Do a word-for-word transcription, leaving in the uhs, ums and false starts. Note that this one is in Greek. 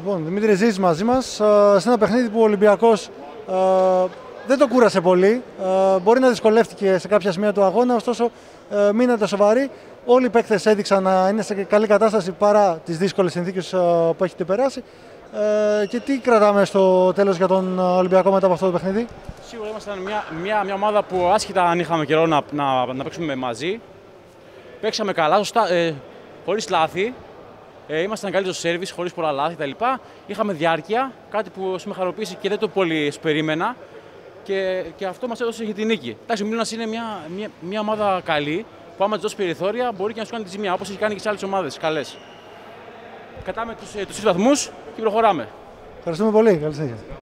Λοιπόν, Δημήτρη, ζεις μαζί μας σε ένα παιχνίδι που ο Ολυμπιακός ε, δεν το κούρασε πολύ. Ε, μπορεί να δυσκολεύτηκε σε κάποια σημεία του αγώνα, ωστόσο ε, μείνατε σοβαροί. Όλοι οι παίκτες έδειξαν να είναι σε καλή κατάσταση παρά τις δύσκολες συνθήκες ε, που έχετε περάσει. Ε, και τι κρατάμε στο τέλος για τον Ολυμπιακό μετά από αυτό το παιχνίδι? Σίγουρα ήμασταν μια, μια, μια ομάδα που άσχετα αν είχαμε καιρό να, να, να παίξουμε μαζί. Παίξαμε καλά, σωστά, ε, χωρίς λάθη. Ε, ήμασταν καλύτερο στο σέρβις, χωρίς πολλά λάθη κτλ. Είχαμε διάρκεια, κάτι που με χαροποίησε και δεν το πολύ περίμενα. Και, και αυτό μας έδωσε και τη νίκη. Εντάξει, ο Μίλωνας είναι μια, μια, μια ομάδα καλή, που άμα της δώσει περιθώρια μπορεί και να σου κάνει τη ζημιά, όπως έχει κάνει και σε άλλες ομάδες καλές. Κατάμε τους, ε, τους τρεις βαθμούς και προχωράμε. Ευχαριστούμε πολύ. Καλή συνέχεια.